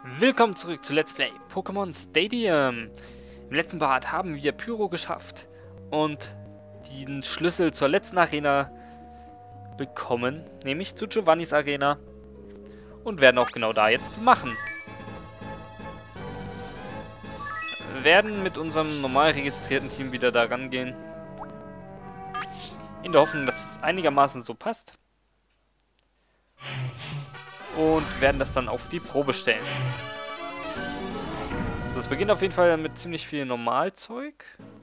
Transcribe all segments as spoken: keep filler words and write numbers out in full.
Willkommen zurück zu Let's Play Pokémon Stadium. Im letzten Part haben wir Pyro geschafft und den Schlüssel zur letzten Arena bekommen, nämlich zu Giovannis Arena, und werden auch genau da jetzt machen. Wir werden mit unserem normal registrierten Team wieder da rangehen, in der Hoffnung, dass es einigermaßen so passt. Und werden das dann auf die Probe stellen. So, es beginnt auf jeden Fall mit ziemlich viel Normalzeug.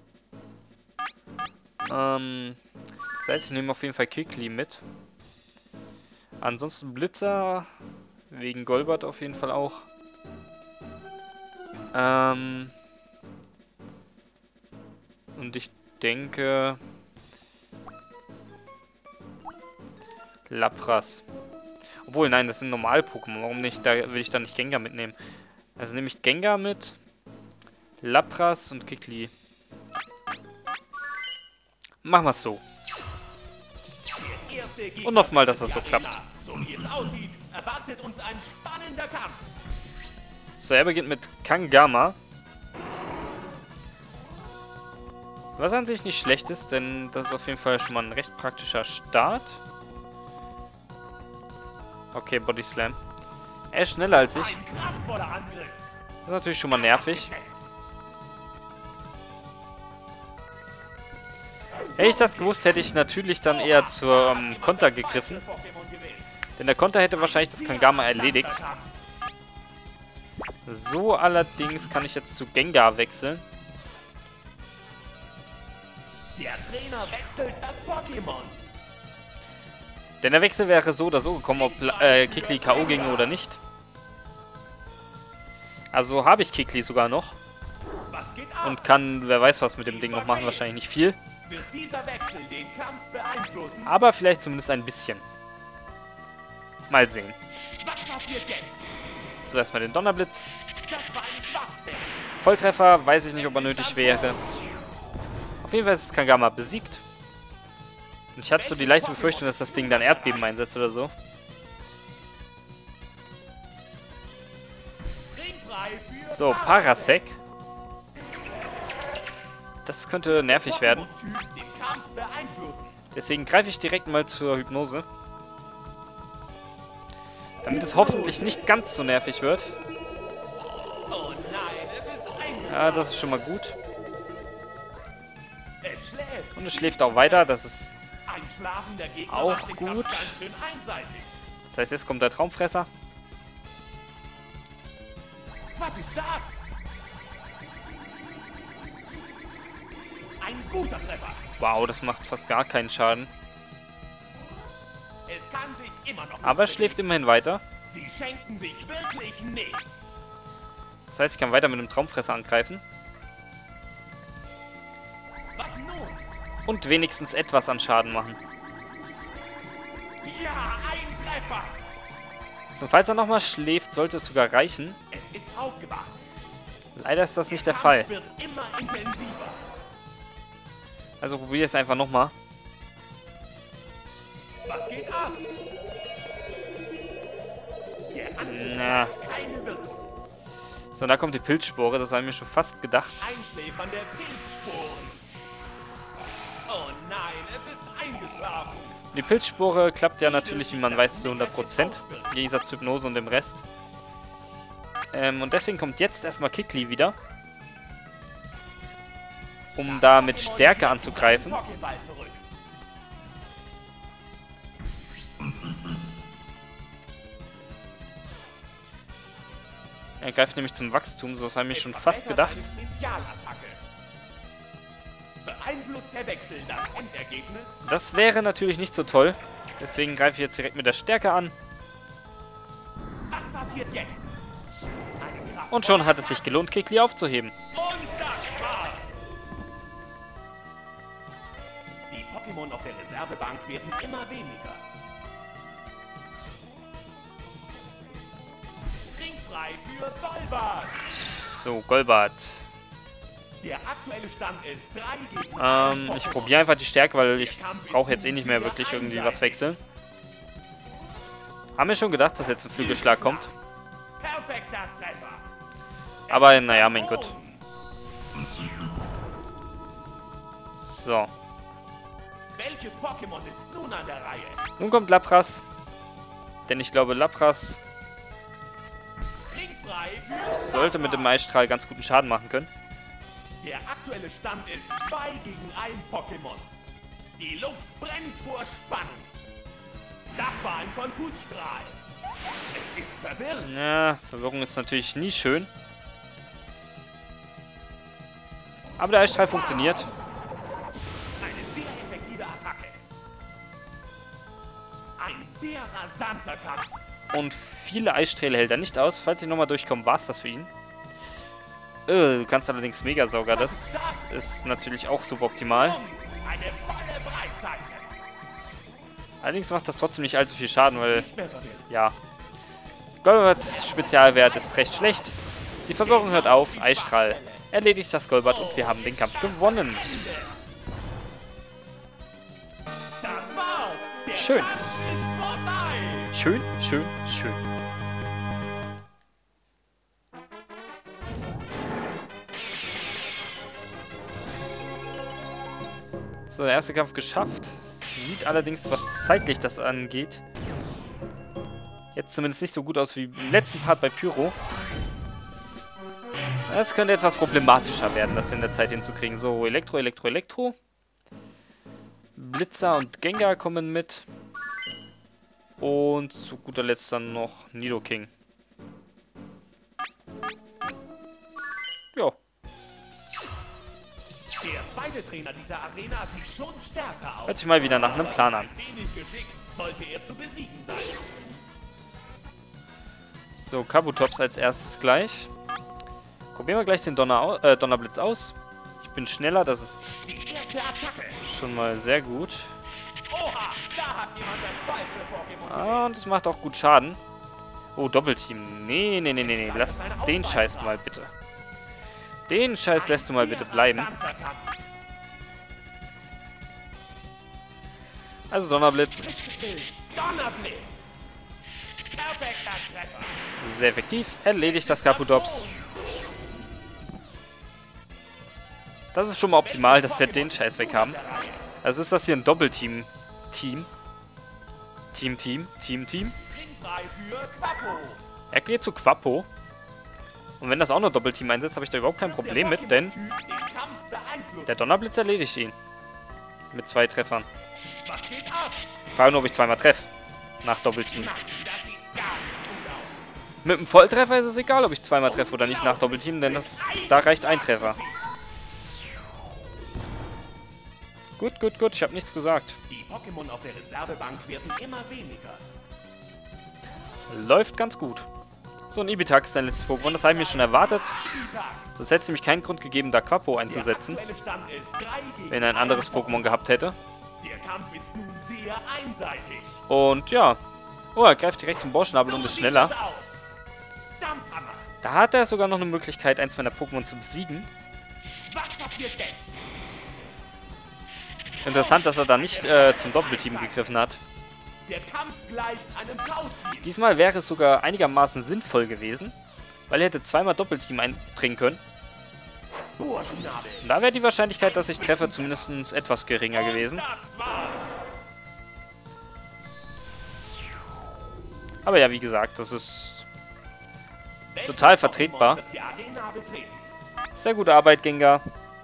Ähm, das heißt, ich nehme auf jeden Fall Kikli mit. Ansonsten Blitzer, wegen Golbat auf jeden Fall auch. Ähm, und ich denke... Lapras. Obwohl, nein, das sind Normal-Pokémon. Warum nicht? Da will ich dann nicht Gengar mitnehmen. Also nehme ich Gengar mit, Lapras und Kikli. Machen wir es so. Und hoffen mal, dass das so klappt. So, er beginnt mit Kangama. Was an sich nicht schlecht ist, denn das ist auf jeden Fall schon mal ein recht praktischer Start. Okay, Body Slam. Er ist schneller als ich. Das ist natürlich schon mal nervig. Hätte ich das gewusst, hätte ich natürlich dann eher zur ähm, Konter gegriffen. Denn der Konter hätte wahrscheinlich das Kangama erledigt. So, allerdings kann ich jetzt zu Gengar wechseln. Der Trainer wechselt das Pokémon. Denn der Wechsel wäre so oder so gekommen, ob äh, Kikli K O ginge oder nicht. Also habe ich Kikli sogar noch. Und kann, wer weiß was mit dem Ding noch machen, wahrscheinlich nicht viel. Aber vielleicht zumindest ein bisschen. Mal sehen. So, erstmal den Donnerblitz. Volltreffer, weiß ich nicht, ob er nötig wäre. Auf jeden Fall ist Kangama besiegt. Und ich hatte so die leichte Befürchtung, dass das Ding dann Erdbeben einsetzt oder so. So, Parasec. Das könnte nervig werden. Deswegen greife ich direkt mal zur Hypnose. Damit es hoffentlich nicht ganz so nervig wird. Ja, das ist schon mal gut. Und es schläft auch weiter, das ist auch gut. Das heißt, jetzt kommt der Traumfresser. Was ist das? Ein guter Treffer. Wow, das macht fast gar keinen Schaden. Es kann sich immer noch Aber es schläft immerhin weiter. Sie schenken sich wirklich nicht. Das heißt, ich kann weiter mit dem Traumfresser angreifen. Was nun? Und wenigstens etwas an Schaden machen. Ja, ein Treffer. So, falls er nochmal schläft, sollte es sogar reichen. Es ist aufgewacht. Leider ist das nicht der Kampf Fall. wird immer intensiver. Also probiere es einfach nochmal. Was geht ab? Der Angriff Na. hat keine Wirkung. So, und da kommt die Pilzspore. Das habe ich mir schon fast gedacht. Einschläfern der Pilzsporen. Oh nein, es ist eingeschlafen. Die Pilzspore klappt ja natürlich, wie man weiß, zu hundert Prozent. Im Gegensatz zu Hypnose und dem Rest. Ähm, und deswegen kommt jetzt erstmal Kikli wieder. Um da mit Stärke anzugreifen. Pokéball zurück. Er greift nämlich zum Wachstum, so das habe ich mir schon fast gedacht. Spezialattacke. Beeinflusst der Wechsel das Endergebnis? Das wäre natürlich nicht so toll. Deswegen greife ich jetzt direkt mit der Stärke an. Was passiert jetzt? Eine Kraft- Und schon hat es sich gelohnt, Kikli aufzuheben. Und das war's! Die Pokémon auf der Reservebank werden immer weniger. Ringfrei für Golbat! So, Golbat. Der aktuelle Stand ist drei gegen eins. Ähm, ich probiere einfach die Stärke, weil ich brauche jetzt eh nicht mehr wirklich irgendwie was wechseln. Haben wir schon gedacht, dass jetzt ein Flügelschlag kommt. Perfekter Treffer. Aber naja, mein Gott. So. Welches Pokémon ist nun an der Reihe? Nun kommt Lapras. Denn ich glaube, Lapras sollte mit dem Eisstrahl ganz guten Schaden machen können. Der aktuelle Stand ist zwei gegen ein Pokémon. Die Luft brennt vor Spannung. Das war ein Konfusstrahl. Es ist verwirrend. Ja, Verwirrung ist natürlich nie schön. Aber der Eisstrahl funktioniert. Eine sehr effektive Attacke. Ein sehr rasanter Kampf. Und viele Eissträhle hält er nicht aus. Falls ich nochmal durchkomme, war es das für ihn. Äh, du kannst allerdings Megasauger. Das ist natürlich auch suboptimal. Eine volle Breitseite. Allerdings macht das trotzdem nicht allzu viel Schaden, weil, ja, Golbat Spezialwert ist recht schlecht. Die Verwirrung hört auf. Eisstrahl erledigt das Golbat und wir haben den Kampf gewonnen. Schön. Schön, schön, schön. So, der erste Kampf geschafft. Sieht allerdings, was zeitlich das angeht, jetzt zumindest nicht so gut aus wie im letzten Part bei Pyro. Es könnte etwas problematischer werden, das in der Zeit hinzukriegen. So, Elektro, Elektro, Elektro. Blitzer und Gengar kommen mit. Und zu guter Letzt dann noch Nidoking. Ja. Der zweite Trainer dieser Arena sieht schon stärker aus. Hört sich mal wieder nach einem Plan an. Wenig Geschick sollte er zu besiegen sein. So, Kabutops als erstes gleich. Probieren wir gleich den Donner au äh, Donnerblitz aus. Ich bin schneller, das ist Die erste Attacke. schon mal sehr gut. Oha, da hat jemand das falsche Pokémon. Ah, und es macht auch gut Schaden. Oh, Doppelteam. Nee, nee, nee, nee, nee. Lass den Scheiß mal bitte. Den Scheiß lässt du mal bitte bleiben. Also Donnerblitz. Donnerblitz. Perfekter Treffer. Sehr effektiv. Erledigt das Kabutops. Das ist schon mal optimal, dass wir den Scheiß weg haben. Also ist das hier ein Doppelteam. Team. Team, Team, Team, Team. Er geht zu Quappo. Und wenn das auch noch Doppelteam einsetzt, habe ich da überhaupt kein Problem mit, denn der Donnerblitz erledigt ihn. Mit zwei Treffern. Ich frage nur, ob ich zweimal treffe. Nach Doppelteam. Mit einem Volltreffer ist es egal, ob ich zweimal treffe oder nicht nach Doppelteam, denn das, da reicht ein Treffer. Gut, gut, gut, ich habe nichts gesagt. Die Pokémon auf der Reservebank werden immer weniger. Läuft ganz gut. So, ein Ibitak ist sein letztes Pokémon, das habe ich mir schon erwartet. Sonst hätte es nämlich keinen Grund gegeben, da Quappo einzusetzen, wenn er ein anderes Pokémon gehabt hätte. Der Kampf ist nun sehr einseitig. Und ja. Oh, er greift direkt zum Bohrschnabel und ist schneller. Da hat er sogar noch eine Möglichkeit, eins meiner Pokémon zu besiegen. Was passiert denn? Interessant, dass er da nicht äh, zum Doppelteam gegriffen hat. Der Kampf gleicht einem Tauschspiel. Diesmal wäre es sogar einigermaßen sinnvoll gewesen, weil er hätte zweimal Doppelteam einbringen können. Bohrschnabel. Und da wäre die Wahrscheinlichkeit, dass ich treffe, zumindest etwas geringer gewesen. Das war's. Aber ja, wie gesagt, das ist total vertretbar. Die Arena betreten. Sehr gute Arbeit, Gengar.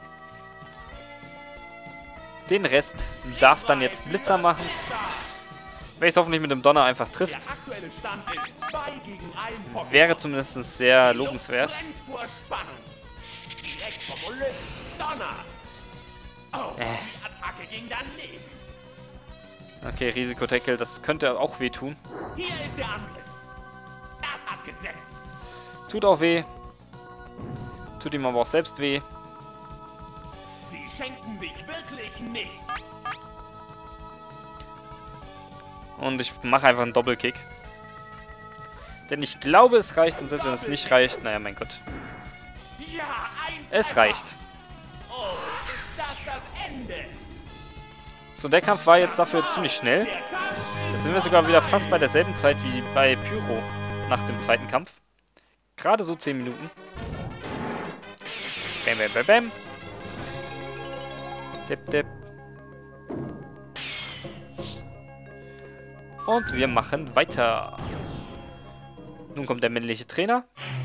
Den Rest darf dann jetzt Blitzer machen. Wenn es hoffentlich mit dem Donner einfach trifft, Der aktuelle Stand ist zwei gegen ein Pokémon. wäre zumindest sehr lobenswert. Brennt vor Spannung. Direkt vom Olymp. Donner. Oh, Äh. die Attacke ging daneben. Okay, Risikotackle, das könnte auch wehtun. Hier ist der Angriff. Das hat gesetzt. Tut auch weh. Tut ihm aber auch selbst weh. Sie schenken sich wirklich nichts. Und ich mache einfach einen Doppelkick. Denn ich glaube, es reicht. Und selbst wenn es nicht reicht, naja, mein Gott. Ja, ein Es Treffer. reicht. Oh, ist das das Ende? So, der Kampf war jetzt dafür ziemlich schnell. Der Kampf ist Jetzt sind wir sogar wieder fast bei derselben Zeit wie bei Pyro nach dem zweiten Kampf. Gerade so zehn Minuten. Bam, bam, bam, bam. Dip, dip. Und wir machen weiter. Nun kommt der männliche Trainer.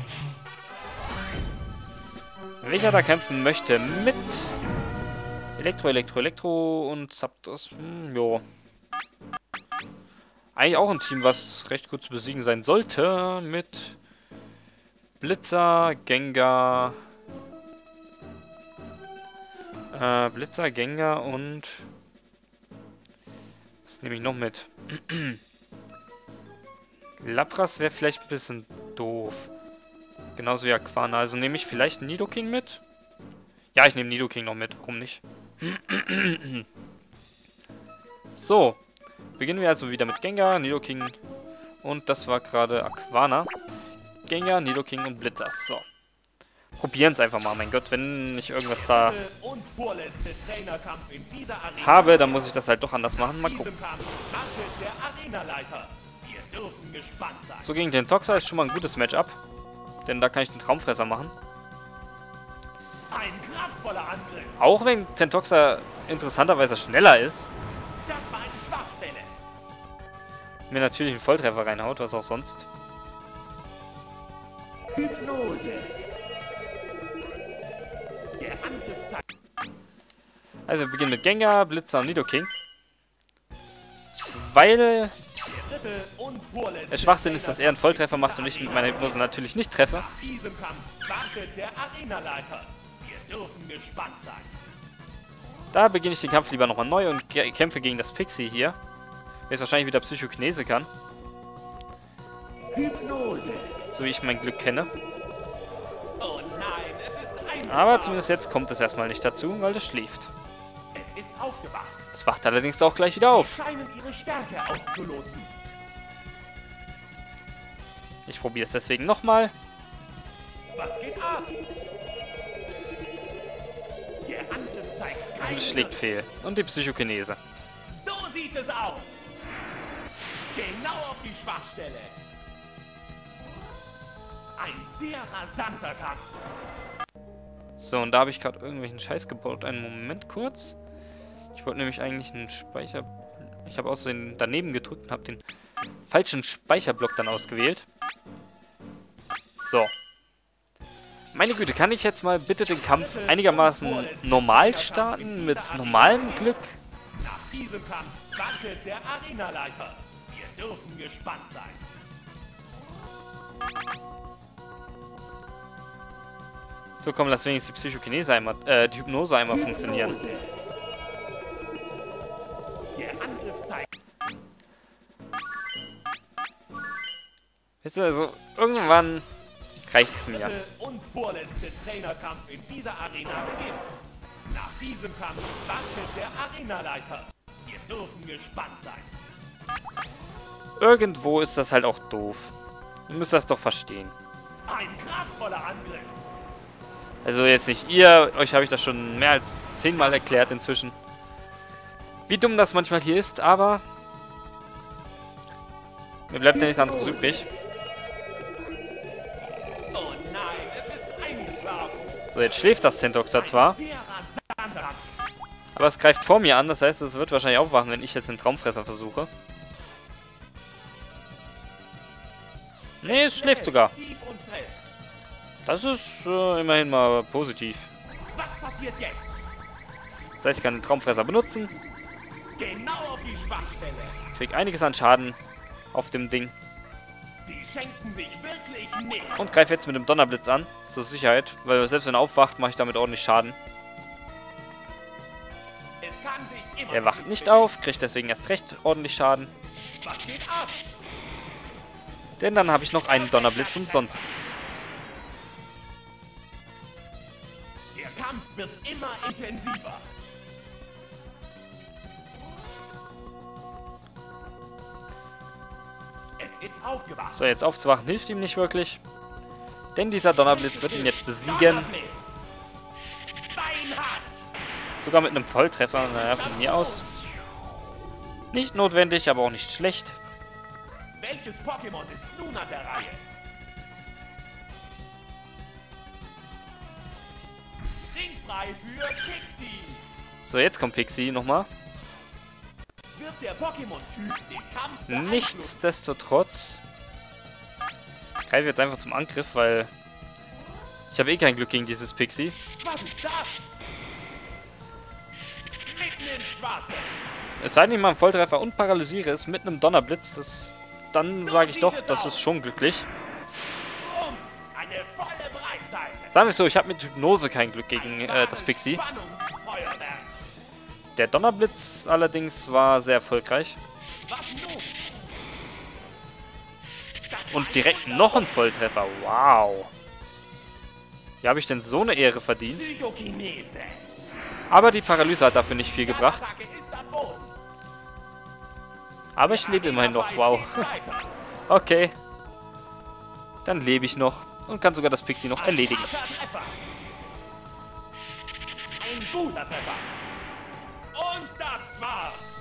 Welcher da kämpfen möchte mit Elektro, Elektro, Elektro und Zapdos. Hm, jo. Eigentlich auch ein Team, was recht gut zu besiegen sein sollte. Mit Blitzer, Gengar. Äh, Blitzer, Gengar und... Was nehme ich noch mit? Lapras wäre vielleicht ein bisschen doof. Genauso wie Aquana. Also nehme ich vielleicht Nidoking mit? Ja, ich nehme Nidoking noch mit. Warum nicht? So. Beginnen wir also wieder mit Gengar, Nidoking und das war gerade Aquana. Gengar, Nidoking und Blitzer. So. Probieren es einfach mal. Mein Gott, wenn ich irgendwas da habe, dann muss ich das halt doch anders machen. Mal gucken. So, gegen den Toxer ist schon mal ein gutes Matchup. Denn da kann ich den Traumfresser machen. Auch wenn Tentoxer interessanterweise schneller ist. Mir natürlich einen Volltreffer reinhaut, was auch sonst. Also wir beginnen mit Gengar, Blitzer und Nidoking. Weil der Schwachsinn ist, dass er einen Volltreffer macht und ich mit meiner Hypnose natürlich nicht treffe. Da beginne ich den Kampf lieber nochmal neu und kämpfe gegen das Pixie hier. Der jetzt wahrscheinlich wieder Psychokinese kann. So wie ich mein Glück kenne. Aber zumindest jetzt kommt es erstmal nicht dazu, weil es schläft. Es wacht allerdings auch gleich wieder auf. Ich probiere es deswegen nochmal. Und es schlägt fehl. Und die Psychokinese. So sieht es aus. Genau auf die Schwachstelle. Ein sehr rasanter Kampf. So, und da habe ich gerade irgendwelchen Scheiß gebaut. Einen Moment kurz. Ich wollte nämlich eigentlich einen Speicher... Ich habe außerdem daneben gedrückt und habe den falschen Speicherblock dann ausgewählt. So. Meine Güte, kann ich jetzt mal bitte den Kampf einigermaßen normal starten? Mit normalem Glück? Nach diesem Kampf wartet der Arenaleiter. Wir dürfen gespannt sein. So, komm, lass wenigstens die Psychokinese einmal, äh, die Hypnose einmal funktionieren. Weißt du, also, irgendwann reicht's mir. Und vorletzte Trainerkampf in dieser Arena beginnt. Nach diesem Kampf wartet der Arenaleiter. Wir dürfen gespannt sein. Irgendwo ist das halt auch doof. Ihr müsst das doch verstehen. Ein kraftvoller Angriff. Also jetzt nicht ihr, euch habe ich das schon mehr als zehnmal erklärt inzwischen. Wie dumm das manchmal hier ist, aber mir bleibt ja nichts anderes übrig. Oh nein, es ist eingeschlafen. So, jetzt schläft das Tentoxer zwar, aber es greift vor mir an, das heißt, es wird wahrscheinlich aufwachen, wenn ich jetzt den Traumfresser versuche. Nee, es schläft sogar. Das ist äh, immerhin mal positiv. Was passiert jetzt? Das heißt, ich kann den Traumfresser benutzen. Genau auf die Schwachstelle. Krieg einiges an Schaden auf dem Ding. Die schenken sich wirklich nicht. Und greife jetzt mit dem Donnerblitz an. Zur Sicherheit. Weil selbst wenn er aufwacht, mache ich damit ordentlich Schaden. Es kann sich immer Er wacht nicht auf, kriegt deswegen erst recht ordentlich Schaden. Was geht ab? Denn dann habe ich noch einen Donnerblitz umsonst. Der Kampf wird immer intensiver. Es ist aufgewacht. So, jetzt aufzuwachen hilft ihm nicht wirklich. Denn dieser Donnerblitz wird ihn jetzt besiegen. Beinhard. Sogar mit einem Volltreffer. Naja, von mir aus. Nicht notwendig, aber auch nicht schlecht. Welches Pokémon ist nun an der Reihe? frei für Pixie. So, jetzt kommt Pixie nochmal. Wird der Pokémon-Typ den Kampf beeinflussen? Nichtsdestotrotz greife ich jetzt einfach zum Angriff, weil ich habe eh kein Glück gegen dieses Pixie. Was ist das? Mitten ins Schwarze. Es sei denn, ich mache einen Volltreffer und paralysiere es mit einem Donnerblitz. Das, dann sage ich doch, das ist schon glücklich. Und eine volle Breitseite. Sagen wir es so, ich habe mit Hypnose kein Glück gegen äh, das Pixie. Spannungsfeuerwerk. Der Donnerblitz allerdings war sehr erfolgreich. Was nun? Und direkt noch ein Volltreffer. Wow. Wie habe ich denn so eine Ehre verdient? Psychokinese. Aber die Paralyse hat dafür nicht viel gebracht. Attacke ist am Boden. Aber ich lebe immerhin noch. Wow. Okay. Dann lebe ich noch und kann sogar das Pixie noch erledigen. Ein guter Treffer. Und das war's.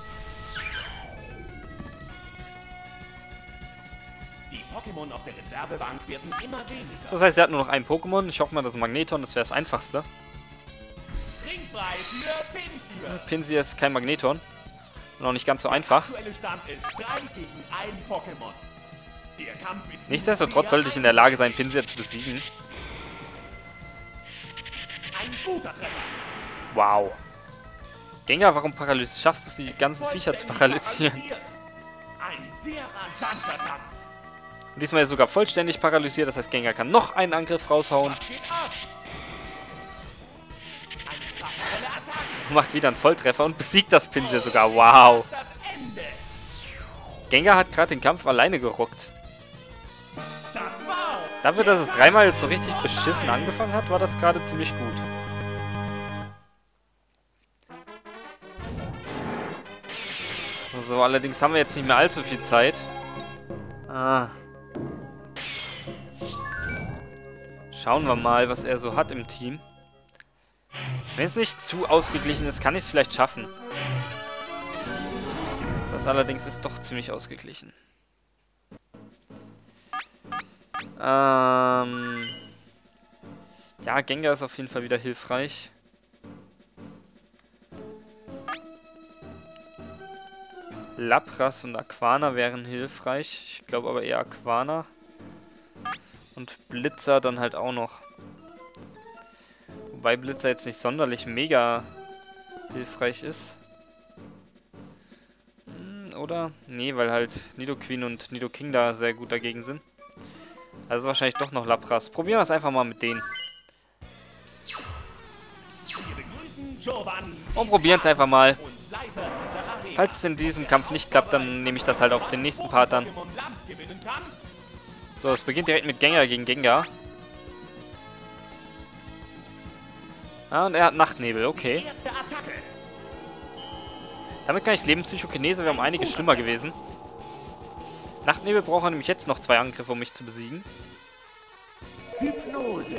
Die Pokémon auf der Reservebank werden immer weniger. So, das heißt, er hat nur noch ein Pokémon. Ich hoffe mal, das Magneton, das wäre das einfachste. Ringfrei für Pinsir. Pinsir ist kein Magneton. Und auch nicht ganz so einfach. Der aktuelle Stand ist drei gegen ein Pokémon. Der Kampf ist Nichtsdestotrotz sollte ich in der Lage sein, Pinsir zu besiegen. ein guter Treffer. Wow. Gengar, warum paralysierst? Schaffst du es, die ganzen Viecher zu paralysieren? Ein sehr rasanter Kampf. Diesmal ist er sogar vollständig paralysiert. Das heißt, Gengar kann noch einen Angriff raushauen. Was geht ab? Eine kraftvolle Attacke. Macht wieder einen Volltreffer und besiegt das Pinsir sogar. Wow. Das Ende. Gengar hat gerade den Kampf alleine gerockt. Das war's. Dafür, dass es dreimal so richtig beschissen angefangen hat, war das gerade ziemlich gut. So, allerdings haben wir jetzt nicht mehr allzu viel Zeit. Ah. Schauen wir mal, was er so hat im Team. Wenn es nicht zu ausgeglichen ist, kann ich es vielleicht schaffen. Das allerdings ist doch ziemlich ausgeglichen. Ähm... Ja, Gengar ist auf jeden Fall wieder hilfreich. Lapras und Aquana wären hilfreich. Ich glaube aber eher Aquana. Und Blitzer dann halt auch noch. Wobei Blitzer jetzt nicht sonderlich mega hilfreich ist. Hm, oder? Nee, weil halt Nidoqueen und Nidoking da sehr gut dagegen sind. Also wahrscheinlich doch noch Lapras. Probieren wir es einfach mal mit denen. Und probieren es einfach mal. Falls es in diesem Kampf nicht klappt, dann nehme ich das halt auf den nächsten Part dann. So, es beginnt direkt mit Gengar gegen Gengar. Ah, und er hat Nachtnebel, okay. Damit kann ich leben. Psychokinese wäre um einiges schlimmer gewesen. Nachtnebel braucht er nämlich jetzt noch zwei Angriffe, um mich zu besiegen. Hypnose.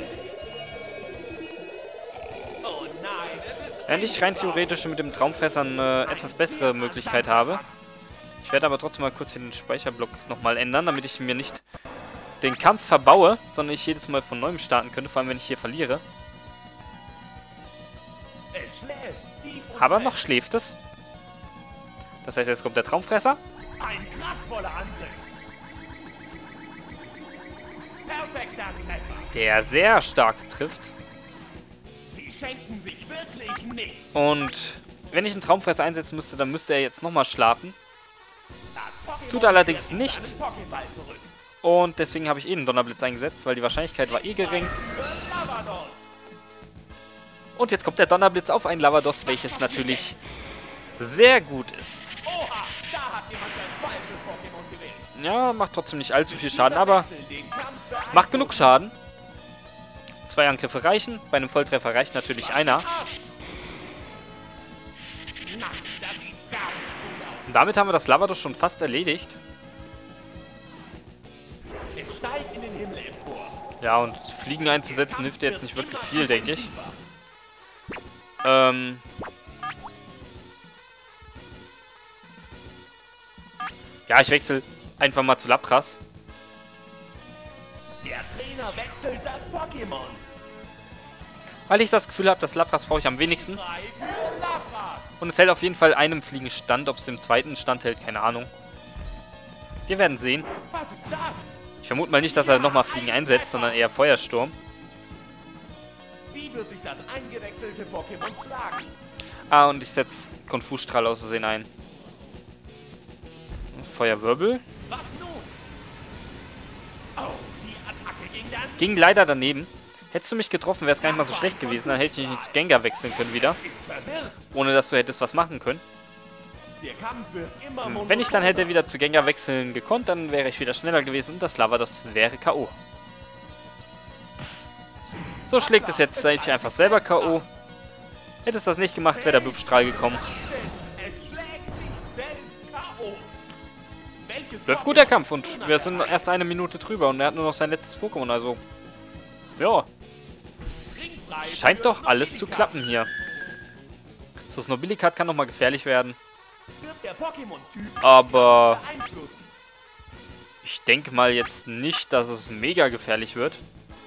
Oh nein, es ist Während ich rein theoretisch mit dem Traumfresser eine etwas bessere Möglichkeit habe. Ich werde aber trotzdem mal kurz hier den Speicherblock nochmal ändern, damit ich mir nicht den Kampf verbaue, sondern ich jedes Mal von neuem starten könnte, vor allem wenn ich hier verliere. Es schläft tief und Aber fest. noch schläft es. Das heißt, jetzt kommt der Traumfresser. Ein kraftvoller Angriff. Perfekter Treffer. Der sehr stark trifft. Sie schenken sich wirklich nicht. Und wenn ich einen Traumfresser einsetzen müsste, dann müsste er jetzt nochmal schlafen. Das Pokémon Tut er allerdings kehrt in nicht. seinen Pokéball zurück. Und deswegen habe ich eh einen Donnerblitz eingesetzt, weil die Wahrscheinlichkeit war eh gering. Für Lavados. Und jetzt kommt der Donnerblitz auf ein Lavados, welches natürlich sehr gut ist. Oha, da hat jemand das falsche Pokémon gewählt. Ja, macht trotzdem nicht allzu viel Schaden, aber Wechsel den Kampf beeinflusst. macht genug Schaden. Zwei Angriffe reichen. Bei einem Volltreffer reicht natürlich einer. Nein, das sieht gar nicht gut aus. Und damit haben wir das Lavados schon fast erledigt. Es steigt in den Himmel empor. Ja, und Fliegen einzusetzen hilft jetzt nicht wirklich viel, denke ich. Ähm... Ja, ich wechsle einfach mal zu Lapras. Der Trainer wechselt das Pokémon. Weil ich das Gefühl habe, das Lapras brauche ich am wenigsten. Drei für Lapras. Und es hält auf jeden Fall einem Fliegen stand. Ob es dem zweiten Stand hält, keine Ahnung. Wir werden sehen. Was ist das? Ich vermute mal nicht, dass er nochmal Fliegen einsetzt, sondern eher Feuersturm. Wie wird sich das eingewechselte Pokémon schlagen? Ah, und ich setze Konfusstrahl aus Versehen ein. Feuerwirbel. Was nun? Oh, die Attacke ging dann. Ging leider daneben. Hättest du mich getroffen, wäre es gar nicht mal so schlecht gewesen. Dann hätte ich nicht zu Gengar wechseln können wieder. Ist verwirrt. Ohne dass du hättest was machen können. Der Kampf wird immer Wenn ich dann hätte wieder zu Gengar wechseln gekonnt, dann wäre ich wieder schneller gewesen und das Lavados wäre K O. So schlägt es jetzt ich einfach selber K O. Hätte es das nicht gemacht, wäre der Blubstrahl gekommen. Es schlägt sich selbst K O. Welches Läuft gut der Kampf und wir sind erst eine Minute drüber und er hat nur noch sein letztes Pokémon, also... Ja, Ringpreis scheint für doch alles zu Snobilikat? klappen hier. So, Snobilikat kann nochmal gefährlich werden. Wird der Pokémon-Typ Aber beeinflussen? ich denke mal jetzt nicht, dass es mega gefährlich wird.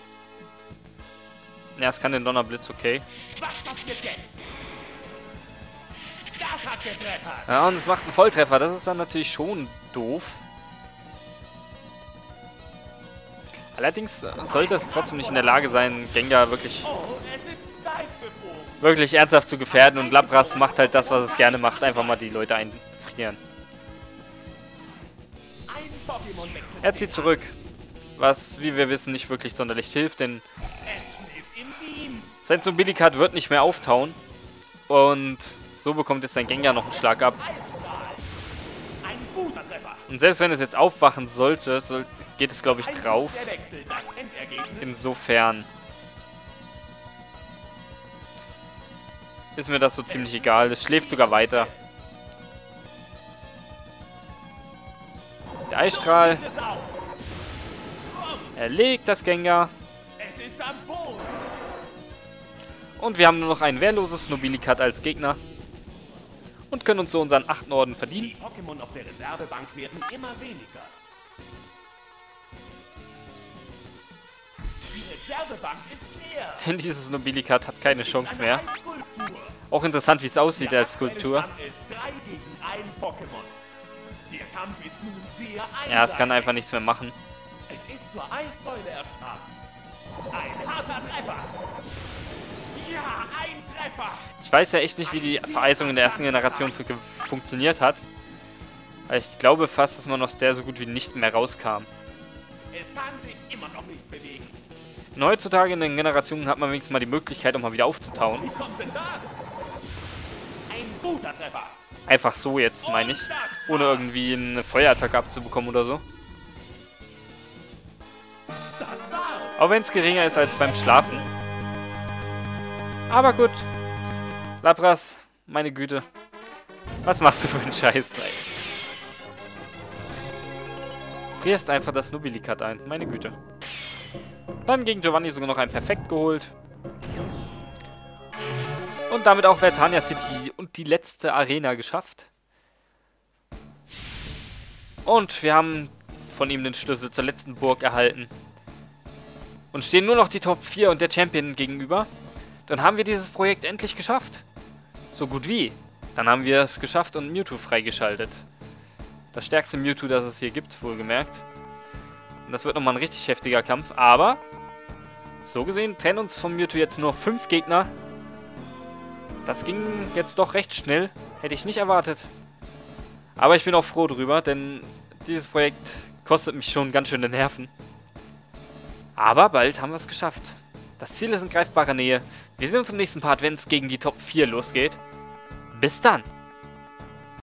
Ja, es kann den Donnerblitz, okay. Was passiert jetzt? Das hat getreffert. Ja, und es macht einen Volltreffer. Das ist dann natürlich schon doof. Allerdings sollte es trotzdem nicht in der Lage sein, Gengar wirklich, Oh, es ist Zeit befohlen. wirklich ernsthaft zu gefährden. Und Lapras macht halt das, was es gerne macht. Einfach mal die Leute einfrieren. Ein Pokémon wechselt. Er zieht zurück. Was, wie wir wissen, nicht wirklich sonderlich hilft, denn Es schläft in Wien. sein Snobilikat wird nicht mehr auftauen. Und so bekommt jetzt sein Gengar noch einen Schlag ab. Eisstrahl. Ein guter Treffer. Und selbst wenn es jetzt aufwachen sollte, soll, geht es, glaube ich, Ein drauf. guter Wechsel, das Endergebnis. Insofern ist mir das so ziemlich egal. Es schläft sogar weiter. Der Eisstrahl Es ist auf. erlegt das Gengar. Es ist am Boden. Und wir haben nur noch ein wehrloses Snobilikat als Gegner. Und können uns so unseren achten Orden verdienen. Die Pokémon auf der Reservebank werden immer weniger. Die Reservebank ist leer. Denn dieses Snobilikat hat keine Chance Eine mehr. Eisskulptur. Auch interessant, wie es aussieht Der als Skulptur. aktuelle Stand ist drei gegen ein Pokémon. Der Kampf ist nun sehr Ja, es kann einseitig. einfach nichts mehr machen. Es ist zur Eissäule erstarrt. Ein harter Treffer. Ja, ein Treffer. Ich weiß ja echt nicht, wie die Vereisung in der ersten Generation fu funktioniert hat. Weil ich glaube fast, dass man aus der so gut wie nicht mehr rauskam. Es kann sich immer noch nicht bewegen. Und heutzutage in den Generationen hat man wenigstens mal die Möglichkeit, um mal wieder aufzutauen. Wie kommt denn das? Ein guter Treffer. Einfach so jetzt, meine ich. Ohne irgendwie eine Feuerattacke abzubekommen oder so. Das war's. Auch wenn es geringer ist als beim Schlafen. Aber gut. Lapras, meine Güte. Was machst du für einen Scheiß, ey? Frierst einfach das Snobilikat ein. Meine Güte. Dann gegen Giovanni sogar noch ein Perfekt geholt. Und damit auch Vertania City und die letzte Arena geschafft. Und wir haben von ihm den Schlüssel zur letzten Burg erhalten. Und stehen nur noch die Top vier und der Champion gegenüber. Dann haben wir dieses Projekt endlich geschafft. So gut wie. Dann haben wir es geschafft und Mewtwo freigeschaltet. Das stärkste Mewtwo, das es hier gibt, wohlgemerkt. Und das wird nochmal ein richtig heftiger Kampf. Aber, so gesehen, trennen uns vom Mewtwo jetzt nur fünf Gegner. Das ging jetzt doch recht schnell. Hätte ich nicht erwartet. Aber ich bin auch froh drüber, denn dieses Projekt kostet mich schon ganz schön die Nerven. Aber bald haben wir es geschafft. Das Ziel ist in greifbarer Nähe. Wir sehen uns im nächsten Part, wenn es gegen die Top vier losgeht. Bis dann!